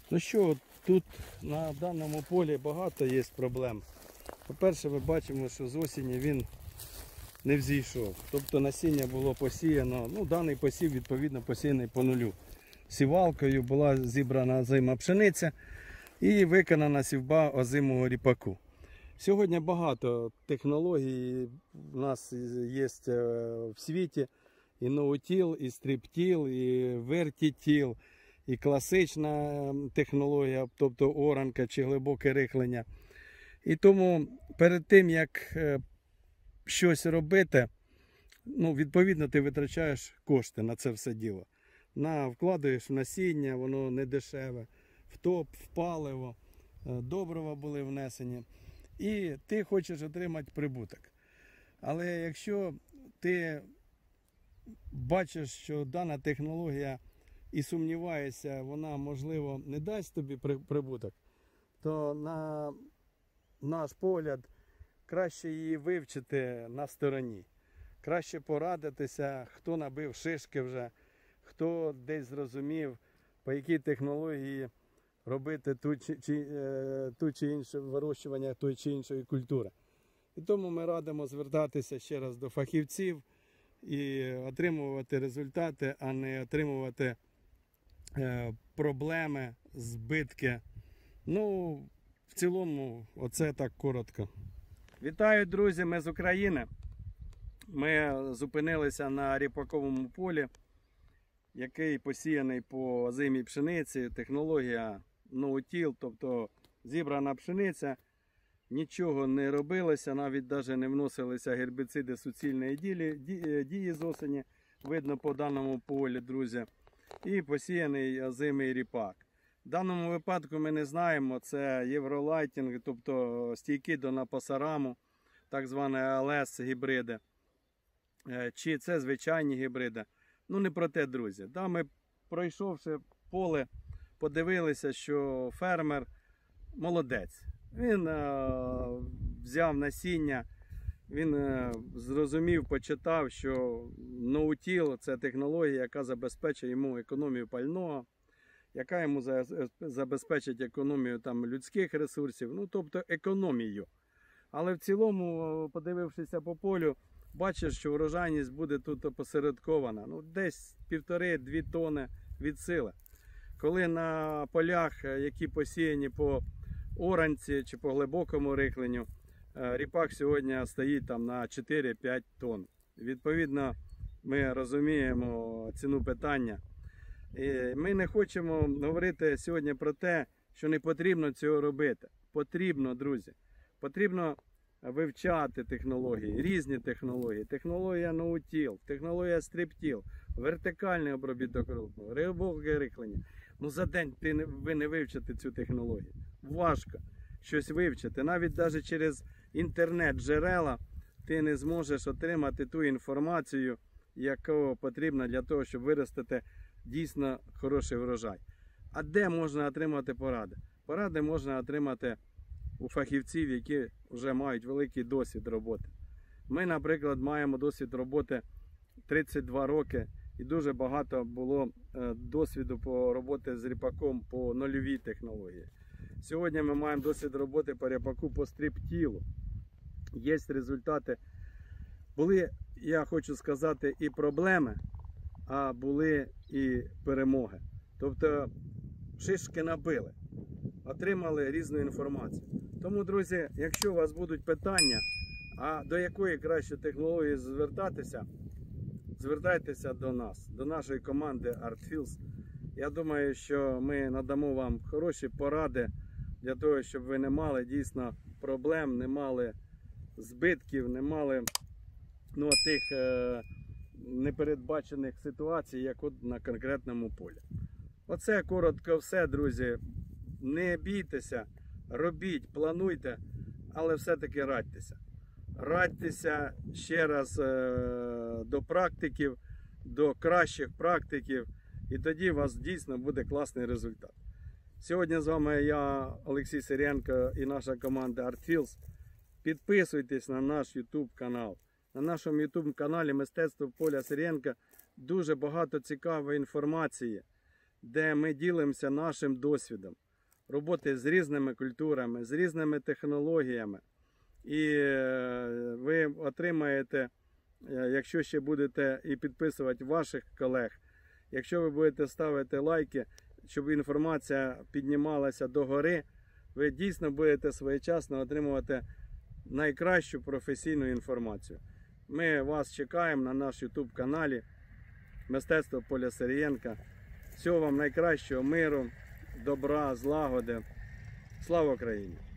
Ну що, тут на даному полі багато є проблем. По-перше, ми бачимо, що з осені він не взійшов. Тобто насіння було посіяно, даний посів відповідно посіяний по нулю. Сівалкою була зібрана озима пшениця і виконана сівба озимого ріпаку. Сьогодні багато технологій у нас є в світі. І ноутіл, і стриптіл, і вертітіл, і класична технологія, тобто оранка чи глибоке рихлення. І тому перед тим, як щось робити, відповідно ти витрачаєш кошти на це все діло. Вкладаєш в насіння, воно не дешеве, в топ, в паливо, добрива були внесені. І ти хочеш отримати прибуток. Але якщо ти бачиш, що дана технологія і сумніваєшся, вона, можливо, не дасть тобі прибуток, то на наш погляд краще її вивчити на стороні. Краще порадитися, хто набив шишки вже, хто десь зрозумів, по якій технології робити ту чи інше вирощування тої чи іншої культури. І тому ми радимо звертатися ще раз до фахівців і отримувати результати, а не отримувати проблеми, збитки. В цілому, оце так коротко. Вітаю, друзі, ми з України. Ми зупинилися на ріпаковому полі, який посіяний по озимій пшениці. Технологія ноутіл, тобто зібрана пшениця. Нічого не робилося, навіть не вносилися гербіциди суцільної дії з осені, видно по даному полі, друзі. І посіяний озимий ріпак. В даному випадку ми не знаємо, це євролайтінг, тобто стійкі до напасараму, так звані АЛС гібриди, чи це звичайні гібриди. Не про те, друзі. Ми, пройшовши поле, подивилися, що фермер молодець. Він взяв насіння, він зрозумів, почитав, що ноутіл – це технологія, яка забезпечує йому економію пального, яка йому забезпечить економію людських ресурсів, тобто економію. Але в цілому, подивившися по полю, бачиш, що врожайність буде тут опосередкована, десь 1,5-2 тонни від сили. Коли на полях, які посіяні по оранці чи по глибокому рихленню, ріпак сьогодні стоїть на 4-5 тонн. Відповідно, ми розуміємо ціну питання. І ми не хочемо говорити сьогодні про те, що не потрібно цього робити. Потрібно, друзі. Потрібно вивчати технології, різні технології. Технологія ноутіл, технологія стриптіл, вертикальний обробіток ґрунту, глибоке рихлення. За день ви не вивчите цю технологію. Важко щось вивчити. Навіть через інтернет-джерела ти не зможеш отримати ту інформацію, яка потрібна для того, щоб виростити дійсно хороший врожай. А де можна отримати поради? Поради можна отримати у фахівців, які вже мають великий досвід роботи. Ми, наприклад, маємо досвід роботи 32 роки і дуже багато було досвіду по роботі з ріпаком по нульовій технології. Сьогодні ми маємо досвід роботи по ріпаку по стриптілу. Є результати. Були, я хочу сказати, і проблеми, а були і перемоги. Тобто шишки набили, отримали різну інформацію. Тому, друзі, якщо у вас будуть питання, а до якої краще технології звертатися, звертайтеся до нас, до нашої команди ArtFields. Я думаю, що ми надамо вам хороші поради для того, щоб ви не мали дійсно проблем, не мали збитків, не мали тих непередбачених ситуацій, як от на конкретному полі. Оце коротко все, друзі. Не бійтеся, робіть, плануйте, але все-таки радьтеся. Радьтеся ще раз до практиків, до кращих практиків, і тоді у вас дійсно буде класний результат. Сьогодні з вами я, Олексій Сиренко, і наша команда ArtFields. Підписуйтесь на наш YouTube канал. На нашому YouTube каналі «Мистецтво поля Сиренка» дуже багато цікавої інформації. де ми ділимося нашим досвідом роботи з різними культурами, з різними технологіями. І ви отримаєте, якщо ще будете і підписувати ваших колег, якщо ви будете ставити лайки, щоб інформація піднімалася догори, ви дійсно будете своєчасно отримувати найкращу професійну інформацію. Ми вас чекаємо на наш YouTube каналі Мистецтво Поля Сирієнка. Всього вам найкращого, миру, добра, злагоди. Слава Україні!